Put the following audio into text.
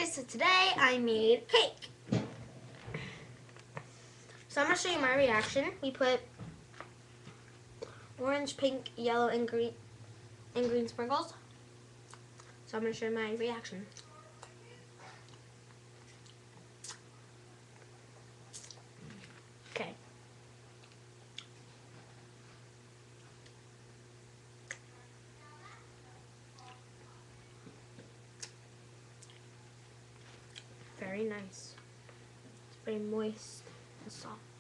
guys, so today I made cake. So I'm going to show you my reaction. We put orange, pink, yellow, and green sprinkles. So I'm going to show you my reaction. Okay. Very nice. It's very moist and soft.